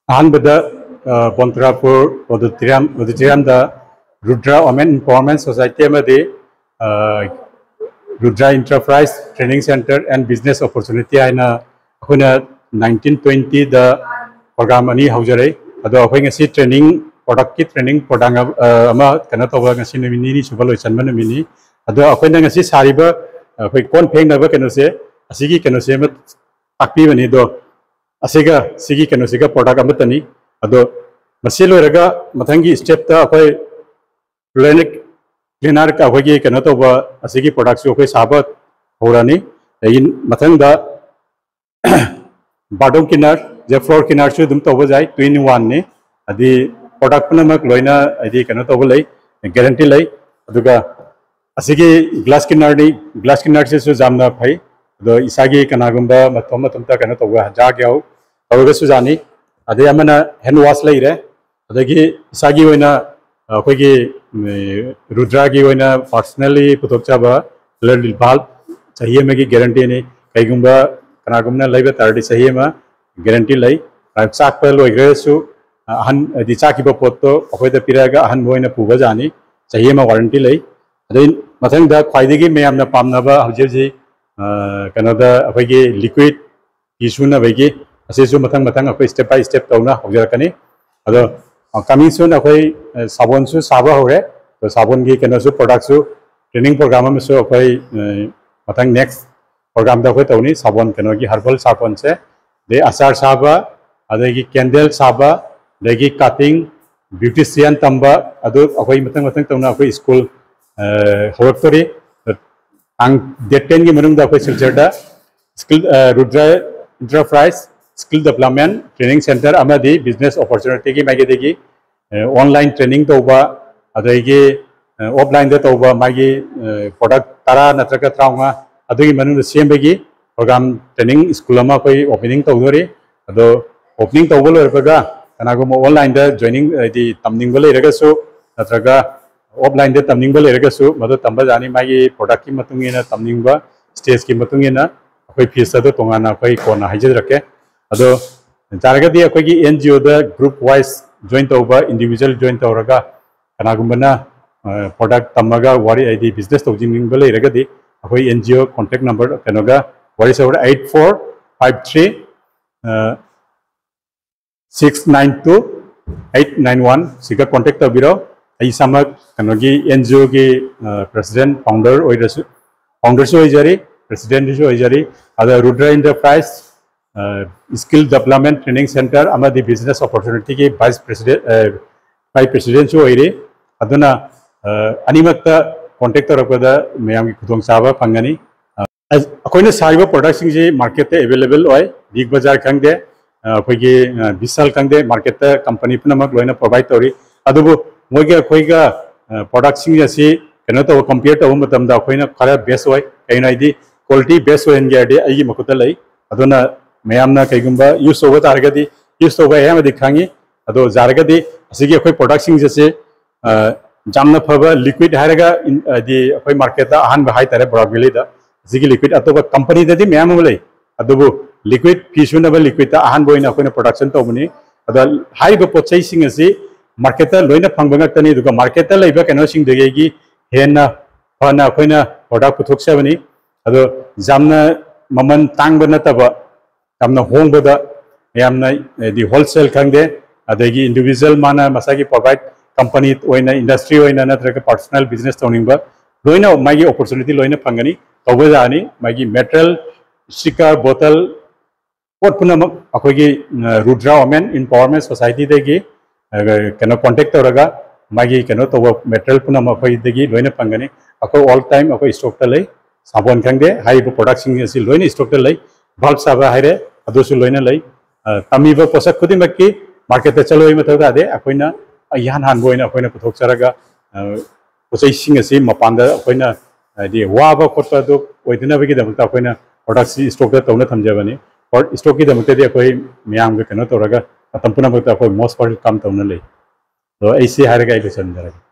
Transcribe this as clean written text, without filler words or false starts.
Ahmad Bantarapur Auditorium Rudra Women Empowerment Society में Rudra Enterprise Training Center and Business Opportunity है ना अखोना 1920 the program अनि हाउजरे अदो अखोई ngasi training product की training product अमा कना तो वह ngasi नमिनी सुबह लोइसन में नमिनी अदो अखोई ना ngasi सारी बा अखोई कौन फेंग ना बा कनो से असीगी कनो से में ताकि बनी दो असीगा सीगी कनो से का product अमत नहीं अदो मसीलो रगा मतंगी step ता अखोई क्लीनर का अखोई कनो तो वह असीगी product से अखोई साबत हो रहा नहीं लेकिन मतंग दा बाडों किनार जब फ्लोर किनार से दुम तो वो जाए 2-in-1 ने अदी प्रोडक्ट पन मक लोइना अदी कनो तो वो ले गारंटी ले अदुगा असीगी ग्लास किनार से जामना भाई अदो इसागी कनागुंबा मतोम मतोम ता कनो तो वो जा गया हो अदुगा सुजानी अदे अमना हैंड वॉश ले रहे अदगी इसागी वोना अखोगी रुद्रागी वोना पर्सनली पुथोकचाबा लर्ल बाल चाहिए में की गारंटी ने कईगुंबा कनागुमना लाइव तारडी सही में गारंटी लाई चाक पर लोइग्रेसु अहन दि चाकिबा पोतो अखोइदा पिरागा अहन बोइना पुबा जानी चाहिए में वारंटी लाई अदै मथंग दा ख्वाइदिगी मयामना पामनाबा हौजेजी कनोदा अखोइगी लिक्विड इशुना बैगी असेसु मथंग अखोइ स्टेप बाय स्टेप तौना हौजरकनी अदो कमिंग सून अखोइ साबोनसु साबा होरे तो साबोन की कनोसु प्रोडक्टसु ट्रेनिंग प्रोग्राम में सु अखोइ मथंग नेक्स्ट प्रोग्राम दा कोई तौनी साबोन कनो की हर्बल साबोन से दे अचार साबा अदगी कैंडल साबा दगी कटिंग ब्यूटिशियन तंबा अदो अखोई मतंग तौना अखोई स्कूल होरक्तोरी आं डेट 10 की मनुंग दा अखोई सिलचरदा skill Rudra enterprise skill development training centre अमदी बिजनेस अपॉर्चुनिटी की मागी देगी ऑनलाइन ट्रेनिंग तौबा अदगी ऑफलाइन दे तौबा मागी प्रोडक्ट तारा नत्रका त्राउंगा अदुगी मनुंग सेमबगी प्रोग्राम ट्रेनिंग स्कूल अमा कोई ओपनिंग तौदोरी अदो ओपनिंग तौबो लोरबगा कनागुम ऑनलाइन दा जॉइनिंग दि तमनिंग बले रगसु नत्रगा ऑफलाइन दे तमनिंग बले रगसु मदो तंबा जानी मागी प्रोडक्ट की मतुंगिना तमनिंग बा स्टेज की मतुंगिना कोई फीस अदो तोंगाना कोई कोना हाइजे रखे अदो जारगदी अखोगी एनजीओ दा ग्रुप वाइज जॉइन तौबा इंडिविजुअल जॉइन तौरगा कनागुमना प्रोडक्ट तमगा वारी आईडी बिजनेस तौजिंग बले रगदी अखोई एनजीओ कॉन्टैक्ट नंबर कनोगा वारी से 8453 692 891 सिगा कॉन्टैक्ट तबिरो आई समक कनोगी एनजीओ की प्रेसिडेंट फाउंडर से होइजारी प्रेसिडेंट से होइजारी अदर Rudra enterprise skill development training centre अमदी बिजनेस अपॉर्चुनिटी की वाइस प्रेसिडेंट से होइरे अदुना अनिमक्ता कॉन्टैक्ट तौरपदा मैम की खुदोंचाबा फंगनी अखोइना साइबा प्रोडक्ट सिंग जे मार्केट ते अवेलेबल होय बिग बाजार खंगदे अखोइगी विशाल खंगदे मार्केट ते कंपनी पुनमक लोइना प्रोवाइड तौरी अदुबु मोइगे अखोइगा प्रोडक्ट सिंग जसी कनो तो कंपेयर तो मतमदा अखोइना खरा बेस्ट होय कइनाइदी क्वालिटी बेस्ट होय एनगेदे आइगी मकुता लई अदुना मैमना कइगुंबा यूज होबा तारगदी यूज होबा हेम दिखांगी अदो जारगदी असिगी अखोइ प्रोडक्ट सिंग जसे जामना फबा लिक्विड हारगा दि अखोइ मार्केट दा अहन बहाय तारे ब्रॉडवेली दा जिगी लिक्विड अतोबा कंपनी ददी मैम अमले अदुबु लिक्विड फिसुनबा लिक्विड ता अहन बोइना अखोइना प्रोडक्शन तौबनी अदा हाइबा पोचै सिंग असि मार्केट ता लोइना फंगबा तनी दुगा मार्केट ता लैबा कनो सिंग दगेगी हेना फना अखोइना प्रोडक्ट पुथोकसाबनी अदो जामना ममन तांगबा नतबा जामना होंगबदा यामना दि होलसेल खंगदे अदगी इंडिविजुअल माना मसागी प्रोवाइड कंपनी ओइना इंडस्ट्री ओइना नत्रका पर्सनल बिजनेस तौनिंगबा लोइना मागी अपॉर्चुनिटी लोइना फंगनी तौबा जानी मागी मेटल स्टिकर बोतल पोट पुनमक अखोगी रुद्रा वुमेन एम्पावरमेंट सोसाइटी देगी कनो कांटेक्ट तौरगा मागी कनो तौबा मेटल पुनम अखोई देगी लोइना फंगनी अखो ऑल टाइम अखो स्टॉक ता लै साबोन खंगदे हाइबो प्रोडक्ट सिंग असि लोइना स्टॉक ता लै बल्ब साबा हाइरे अदोसु लोइना लै तमीबा पोसक खुदिमक्की मार्केट ता चलोइ मथौदा दे अखोइना यान हान बोइना अखोइना पुथोकसरगा पोसै सिंग असि मपानदा अखोइना दि वाबा खोटपा दो ओइदनाबगी दमता अखोइना प्रोडक्ट सि स्टॉक दा तौना थमजाबनी और स्टॉक की दमते दि अखोइ मियाम के कनो तौरगा तंपुना बता अखोइ मोस्ट पार्ट काम तौना लै तो ऐसे हारगा इलेक्शन दरगा